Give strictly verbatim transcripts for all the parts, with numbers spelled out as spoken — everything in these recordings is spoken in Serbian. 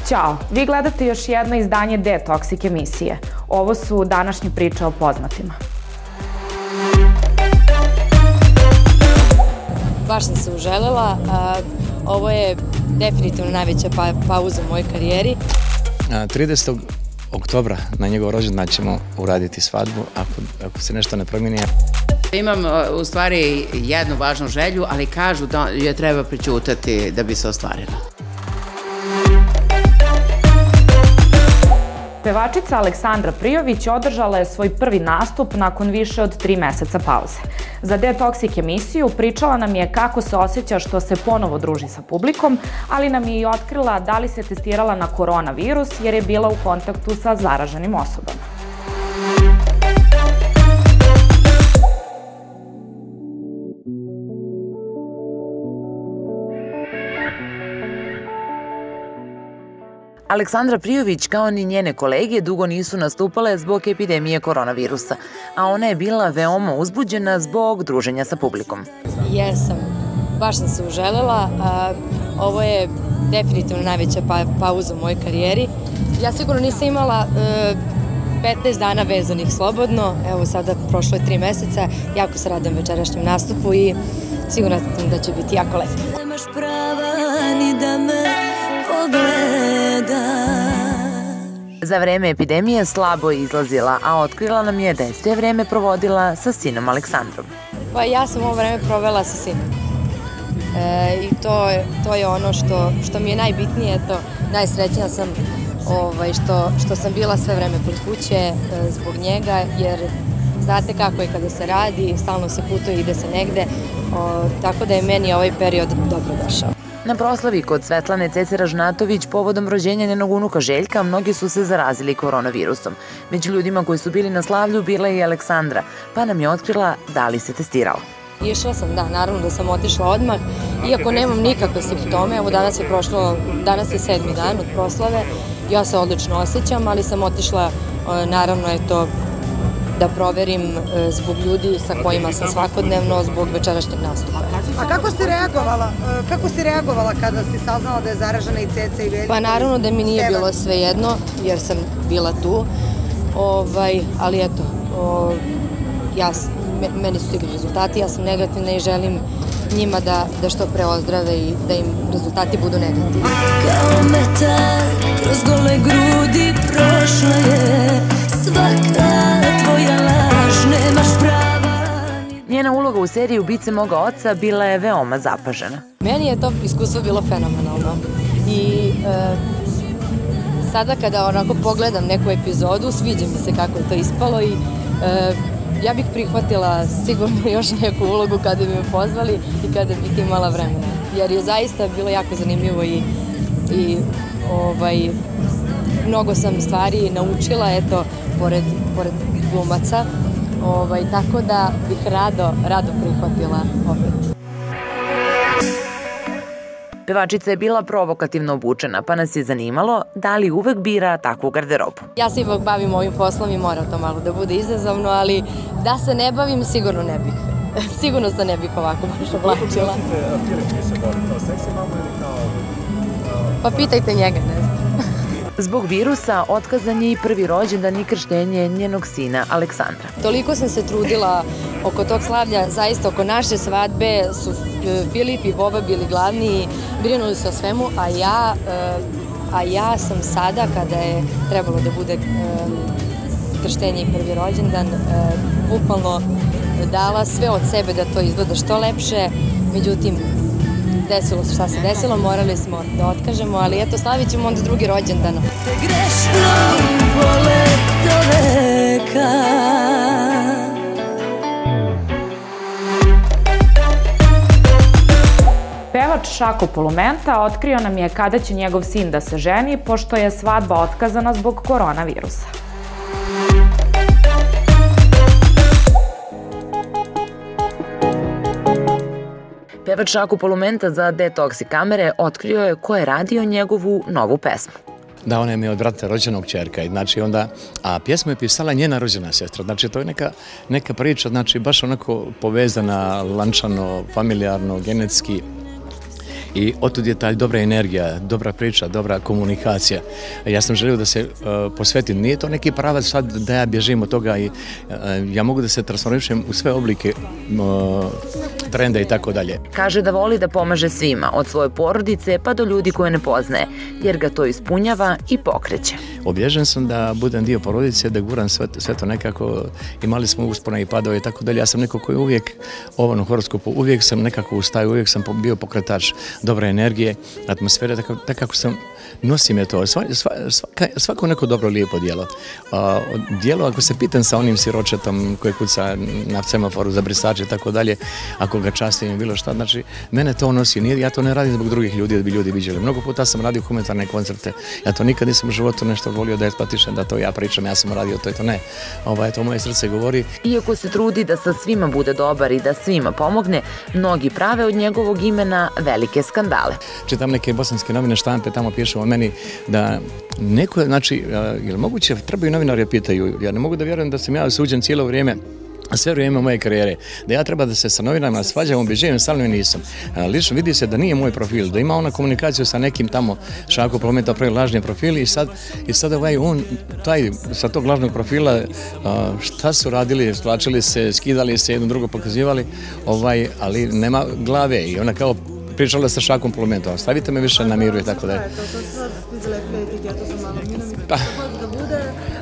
Ćao, vi gledate još jedno izdanje Detoksik emisije. Ovo su današnje priče o poznatima. Baš sam se uželela. Ovo je definitivno najveća pauza u mojoj karijeri. tridesetog oktobra na njegov rođendan ćemo uraditi svadbu, ako se nešto ne promijeni. Imam u stvari jednu važnu želju, ali kažu da je treba prećutati da bi se ostvarila. Pevačica Aleksandra Prijović održala je svoj prvi nastup nakon više od tri meseca pauze. Za Detoksik emisiju pričala nam je kako se osjeća što se ponovo druži sa publikom, ali nam je i otkrila da li se testirala na koronavirus jer je bila u kontaktu sa zaraženim osobama. Aleksandra Prijović, kao ni njene kolege, dugo nisu nastupale zbog epidemije koronavirusa, a ona je bila veoma uzbuđena zbog druženja sa publikom. Jesam, baš sam se uželela. Ovo je definitivno najveća pauza u mojoj karijeri. Ja sigurno nisam imala petnaest dana vezanih slobodno, evo sada prošlo je tri meseca, jako se radujem večerašnjem nastupu i sigurno sam da će biti jako lepo. Nemaš prava ni da me Za vreme epidemije slabo je izlazila, a otkrila nam je da je sve vreme provodila sa sinom Aleksandrom. Pa ja sam ovo vreme provela sa sinom. I to je ono što mi je najbitnije. Najsrećnija sam što sam bila sve vreme kod kuće zbog njega, jer znate kako je kada se radi, stalno se putuje, ide se negde, tako da je meni ovaj period dobro došao. Na proslavi kod Svetlane Cece Ražnatović povodom rođenja njenog unuka Željka mnogi su se zarazili koronavirusom. Među ljudima koji su bili na slavlju bila je i Aleksandra, pa nam je otkrila da li se testirala. Išla sam, da, naravno da sam otišla odmah, iako nemam nikakve simptome. Evo danas je prošlo, danas je sedmi dan od proslave, ja se odlično osjećam, ali sam otišla, naravno je to da proverim zbog ljudi sa kojima sam svakodnevno, zbog večerašnjeg nastupa. A kako si reagovala? Kako si reagovala kada si saznala da je zaražena i Ceca i Veljko? Pa naravno da mi nije bilo svejedno, jer sam bila tu, ali eto, meni su stigli rezultati, ja sam negativna i želim njima da što pre ozdrave i da im rezultati budu negativni. Kao metak kroz gole grudi prošla je svaka tvoja laž, nemaš prava. Njena uloga u seriji Ubice moga oca bila je veoma zapažena. Meni je to iskustvo bilo fenomenalno i sada kada onako pogledam neku epizodu, sviđa mi se kako je to ispalo i ja bih prihvatila sigurno još neku ulogu kada bi me pozvali i kada bih imala vremena. Jer je zaista bilo jako zanimljivo i mnogo sam stvari naučila, eto, pored glumaca. Tako da bih rado, rado prihvatila opet. Pevačica je bila provokativno obučena, pa nas je zanimalo da li uvek bira takvu garderobu. Ja se ipak bavim ovim poslom i mora to malo da bude izazovno, ali da se ne bavim sigurno ne bih. Sigurno se ne bih ovako baš oblačila. Pa pitajte njega, ne znam. Zbog virusa otkazan je i prvi rođendan i krštenje njenog sina Aleksandra. Toliko sam se trudila oko tog slavlja, zaista oko naše svadbe su Filip i Boba bili glavni i brinuli se o svemu, a ja sam sada, kada je trebalo da bude krštenje i prvi rođendan, bukvalno dala sve od sebe da to izgleda što lepše, međutim, desilo se šta se desilo, morali smo da otkažemo, ali eto, slavit ćemo onda drugi rođendan. Pevač Šako Polumenta otkrio nam je kada će njegov sin da se ženi, pošto je svadba otkazana zbog koronavirusa. Pevač Šako Polumenta za Detoksik kamere otkrio je ko je radio njegovu novu pesmu. Da, ona je od brata rođenog čerka, a pjesmu je pisala njena rođena sestra. Znači, to je neka priča, znači, baš onako povezana, lančano, familijarno, genetski. I otud je ta dobra energija, dobra priča, dobra komunikacija. Ja sam želio da se uh, posvetim. Nije to neki pravac sad da ja bježim od toga i uh, ja mogu da se transformišem u sve oblike uh, trenda i tako dalje. Kaže da voli da pomaže svima, od svoje porodice pa do ljudi koje ne poznaje, jer ga to ispunjava i pokreće. Obježen sam da budem dio porodice, da guram sve, sve to nekako, imali smo uspona i padova i tako dalje. Ja sam neko koji uvijek, ovom horoskopu, uvijek sam nekako ustaju, uvijek sam bio pokretač dobre energije, atmosfere, tako, tako sam, nosim je to. Sva, sva, svaka, svako neko dobro lijepo dijelo. A, dijelo, ako se pitam sa onim siročetom koji kuca na semaforu za brisače i tako dalje, ako ga častim i bilo šta, znači, mene to nosi. Nije, ja to ne radim zbog drugih ljudi da bi ljudi viđeli. Mnogo puta sam radio humanitarne koncerte. Ja to nikad nisam u životu nešto volio da eksploatišem, da to ja pričam, ja sam radio to i to ne. Ovaj, to moje srce govori. Iako se trudi da sa svima bude dobar i da svima pomogne, mnogi prave od njegovog imena velike skandale. Čitam neke bosanske novine štampe, tamo pišu o meni da neko je, znači, je li moguće, trebaju novinari pitaju, ja ne mogu da vjerujem da sam ja osuđen cijelo vrijeme, sve vrijeme moje karijere, da ja treba da se sa novinarima svađam, obižavam, stalno i nisam. Lično vidi se da nije moj profil, da ima ona komunikaciju sa nekim tamo Šako Prometa, pravi lažni profil i sad, i sad ovaj on, taj, sa tog lažnog profila, šta su radili, stlačili se, skidali se, jedno drugo pokazivali, ovaj, ali nema glave i ona kao pričala sa Šakom Plomentom, stavite me više na miru i tako da je. To su sve stizile etike, ja to sam malo minom i Pa. da bude...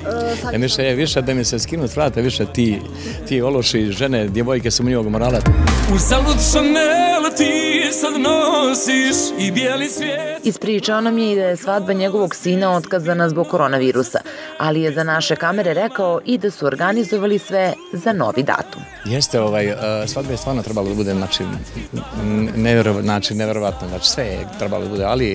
Ja više je više da mi se skinu s vrata, više ti, ti ološi, žene, djevojke su mnjivog morala. Uzalud Chanel ti sad nosiš i bijeli svijet. Ispričao nam je i da je svadba njegovog sina otkazana zbog koronavirusa, ali je za naše kamere rekao i da su organizovali sve za novi datum. Jeste, ovaj, svadba je stvarno trebalo da bude, znači, nevjerov, znači nevjerovatno, znači sve je trebalo da bude, ali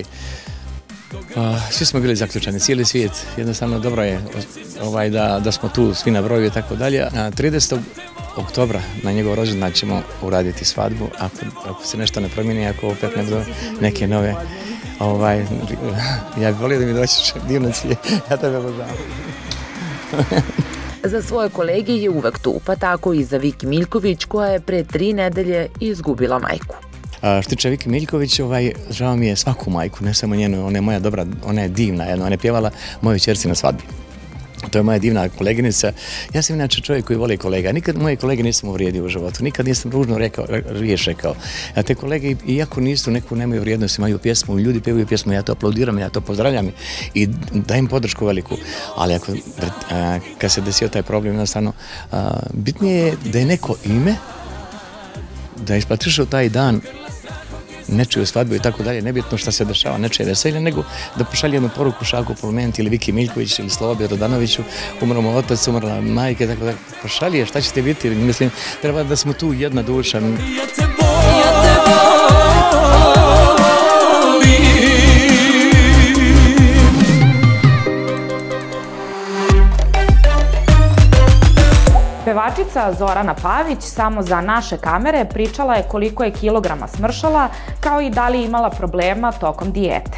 Uh, svi smo bili zaključani, cijeli svijet, jednostavno dobro je ovaj, da, da smo tu svi na broju i tako dalje. tridesetog oktobra na njegov rođendan ćemo uraditi svadbu, ako, ako se nešto ne promijeni, ako opet ne budu neke nove, ovaj, ja bih volio da mi doćiš divnac, ja tebe obožavam. Za svoje kolege je uvek tu, pa tako i za Viki Miljković, koja je pre tri nedelje izgubila majku. Što tiče Viki Miljković, ovaj, žao mi je svaku majku, ne samo njenu, ona je moja dobra, ona je divna, jedna, ona je pjevala mojoj ćerci na svadbi. To je moja divna koleginica. Ja sam inače čovjek koji voli kolega. Nikad moje kolege nisam uvrijedio u životu, nikad nisam ružno rekao, riječ rekao. A te kolege, iako nisu, neku nemaju vrijednost, imaju pjesmu, ljudi pjevaju pjesmu, ja to aplaudiram, ja to pozdravljam i dajem podršku veliku. Ali ako, a, kad se desio taj problem, jednostavno, a, bitnije je da je neko ime, da je isplatišao taj dan nečiju svadbu i tako dalje, nebitno šta se dešava, nečije veselje, nego da pošalje jednu poruku Šaku Ploment ili Viki Miljković ili Slobi Rodanoviću, umrlo mu otac, umrla majke, tako da pošalje, šta ćete biti, mislim, treba da smo tu jedna duša. Pevačica Zorana Pavić samo za naše kamere pričala je koliko je kilograma smršala, kao i da li je imala problema tokom dijete.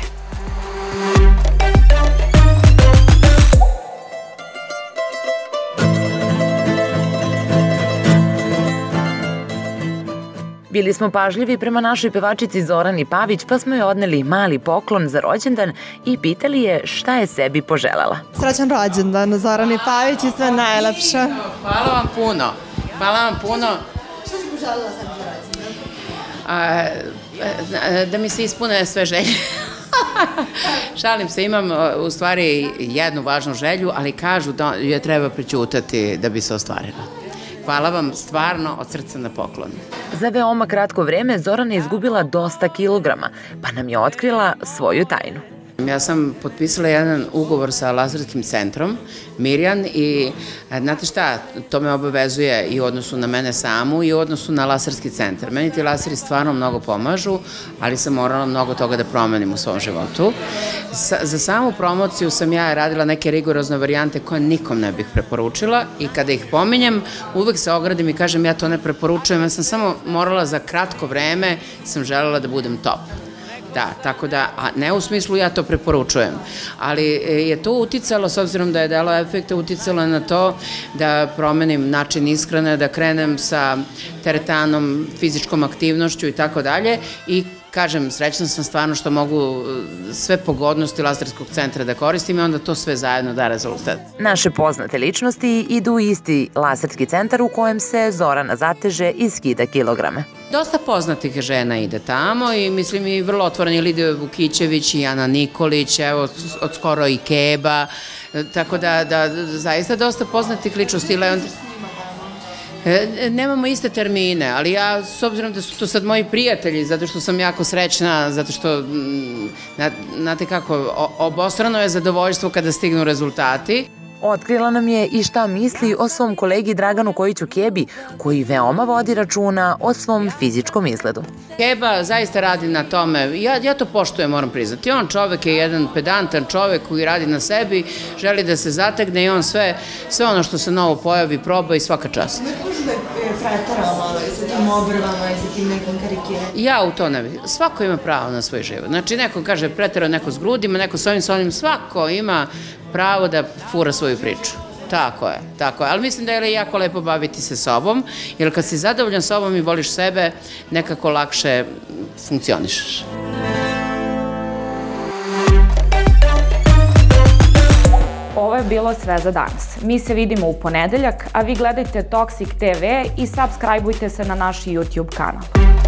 Bili smo pažljivi prema našoj pevačici Zorani Pavić, pa smo joj odneli mali poklon za rođendan i pitali je šta je sebi poželjela. Srećan rođendan, Zorani Pavić i sve najlepše. Hvala vam puno. Hvala vam puno. Šta si poželjela sebi za rođendan? Da mi se ispune sve želje. Šalim se, imam u stvari jednu važnu želju, ali kažu da je treba prećutati da bi se ostvarila. Hvala vam stvarno od srca na poklon. Za veoma kratko vreme Zorana je izgubila dosta kilograma, pa nam je otkrila svoju tajnu. Ja sam potpisala jedan ugovor sa laserskim centrom Mirjan i znate šta, to me obavezuje i u odnosu na mene samu i u odnosu na laserski centar. Meni ti laseri stvarno mnogo pomažu, ali sam morala mnogo toga da promenim u svom životu. Za samu promociju sam ja radila neke rigorozne varijante koje nikom ne bih preporučila i kada ih pominjem, uvek se ogradim i kažem ja to ne preporučujem, ja sam samo morala za kratko vreme, sam želela da budem top. Da, tako da, a ne u smislu ja to preporučujem, ali je to uticalo, s obzirom da je dalo efekta, uticalo na to da promenim način ishrane, da krenem sa teretanom, fizičkom aktivnošću i tako dalje i kažem, srećna sam stvarno što mogu sve pogodnosti laserskog centra da koristim i onda to sve zajedno da rezultat. Naše poznate ličnosti idu u isti laserski centar u kojem se Zorana zateže i skida kilograme. Dosta poznatih žena ide tamo i mislim i vrlo otvoreni Lidija Vukićević i Ana Nikolić, evo od skoro i Keba, tako da, da zaista dosta poznatih ličnosti. Nemamo iste termine, ali ja, s obzirom da su to sad moji prijatelji, zato što sam jako srećna, zato što, znate kako, obostrano je zadovoljstvo kada stignu rezultati. Otkrila nam je i šta misli o svom kolegi Draganu Kojiću Kebi, koji veoma vodi računa o svom fizičkom izgledu. Keba zaista radi na tome, ja, ja to poštujem, moram priznati. On čovek je jedan pedantan čovek koji radi na sebi, želi da se zategne i on sve, sve ono što se novo pojavi proba i svaka čast. Ne možeš da je pretarao malo i sa tim obrvama i sa tim nekim karikiranjem? Ja u to ne bih. Svako ima pravo na svoj život. Znači, neko kaže pretarao, neko s grudima, neko s ovim, s ovim, svako ima pravo da fura svoju priču. Tako je, tako je. Ali mislim da je jako lepo baviti se sobom, jer kad si zadovoljan sobom i voliš sebe, nekako lakše funkcionišeš. Ovo je bilo sve za danas. Mi se vidimo u ponedeljak, a vi gledajte Toxic te ve i subscribeujte se na naš YouTube kanal.